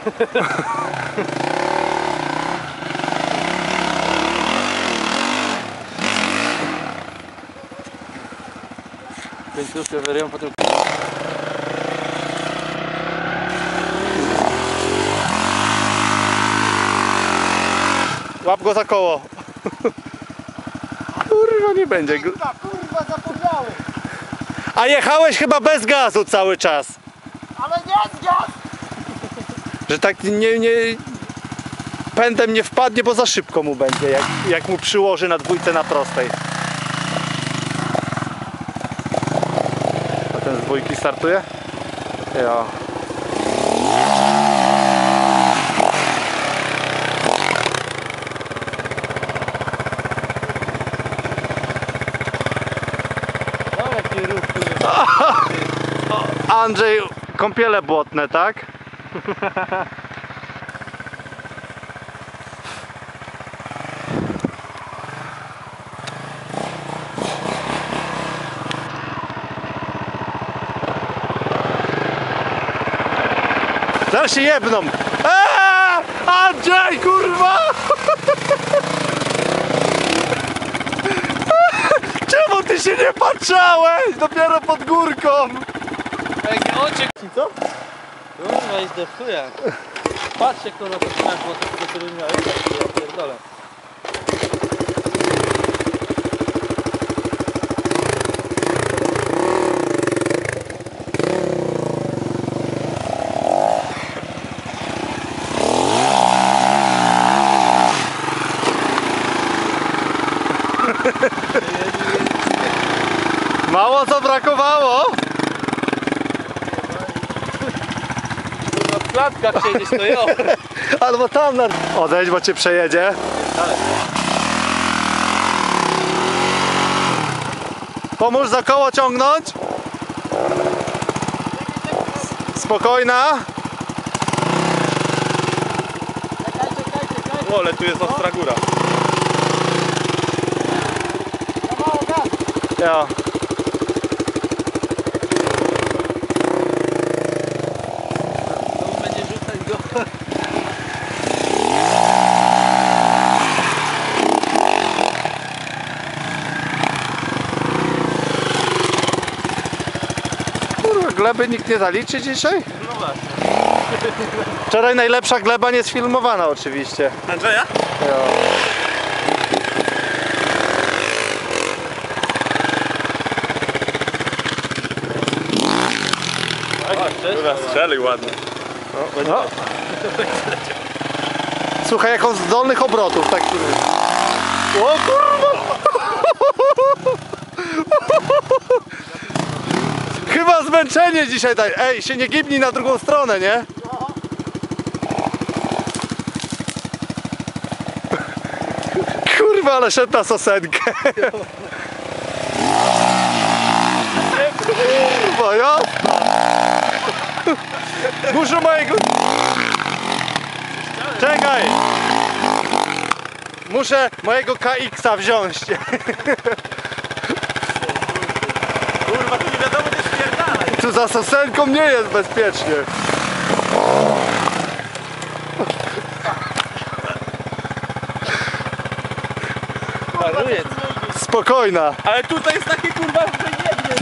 Końcówkę werią, potem... Łap go za koło. Kurwa, nie będzie. Kurwa, zapomniałem. A jechałeś chyba bez gazu cały czas. Ale nie zgadł. Że tak nie pędem nie wpadnie, bo za szybko mu będzie, jak mu przyłoży na dwójce na prostej. A ten z dwójki startuje? Ja. No jaki ruch tu jest. Andrzej, kąpiele błotne, tak? Zaraz się jebną! Andrzej, kurwa! Czemu ty się nie patrzałeś? Dopiero pod górką! Jakie oczy! Co? Kurwa, iść do chuja. Patrz jak to na to trzymałem, bo to który miałeś. Ja pierdolę. Mało co brakowało? Kurwa, w klatkach siedzieć to jo. Albo tam na... Odejdź, bo cię przejedzie. Pomóż za koło ciągnąć. Spokojna. Czekaj. Ale tu jest ostra góra. Za mało gaz. Ja. To będzie rzucać go. Kurwa, gleby nikt nie zaliczy dzisiaj? No właśnie. Wczoraj najlepsza gleba nie sfilmowana oczywiście. Andrzeja? Ja. Kurwa, Strzelił ładnie. No. Słuchaj, jak on z dolnych obrotów tak. O kurwa! Chyba zmęczenie dzisiaj daj. Ej, się nie gibnij na drugą stronę, nie? Kurwa, ale szedł na sosenkę. Kurwa, ja? Muszę mojego... Czekaj! Muszę mojego KX-a wziąć. Kurwa, tu nie wiadomo gdzie spierdalać. Tu za sosenką nie jest bezpiecznie. paruje. Spokojna. Ale tutaj jest takie kurwa, że nie wiem.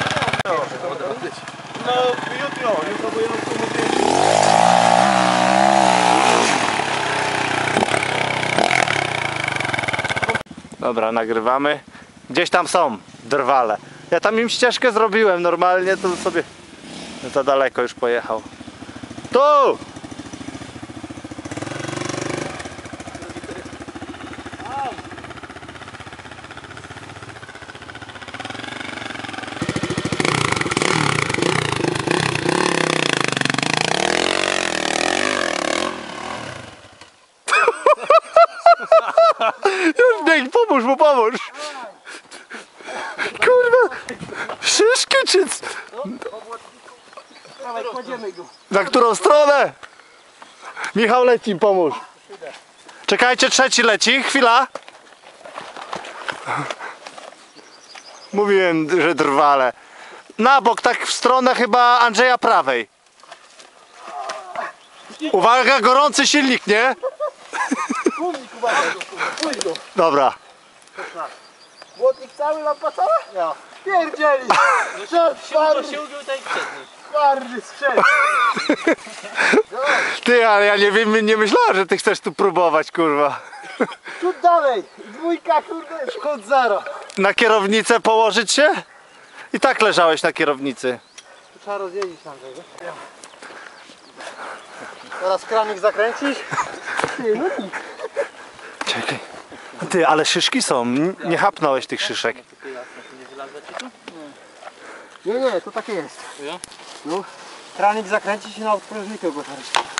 No, jutro bo ja tu mówię. Dobra, nagrywamy. Gdzieś tam są drwale. Ja tam im ścieżkę zrobiłem normalnie, to sobie za daleko już pojechał. Tu! Już bieg, pomóż mu, pomóż! Kurwa! Szyszki czy... Dawaj, kładziemy go. Na którą stronę? Michał leci, pomóż. Czekajcie, trzeci leci, chwila. Mówiłem, że drwale. Na bok, tak w stronę chyba Andrzeja prawej. Uwaga, gorący silnik, nie? Tłumnik, uwaga. Pójdź go. Dobra. Błotnik cały, lampa cała? Ja. Pierdzieli! Siłgo się ugiął tak przedni. Twardy sprzęt. Ty, ale ja nie wiem, nie myślałem, że ty chcesz tu próbować, kurwa. Tu dalej. Dwójka, kurde, szkód zero. Na kierownicę położyć się? I tak leżałeś na kierownicy. Tu trzeba rozjeździć tam tego. Teraz kranik zakręcisz. Ty, no i Czekaj. Ty, ale szyszki są. Nie chapnąłeś tych szyszek. Nie wylazła ci tu? nie, to takie jest. Ja? No. Kranik zakręcić i na odprężniku go teraz.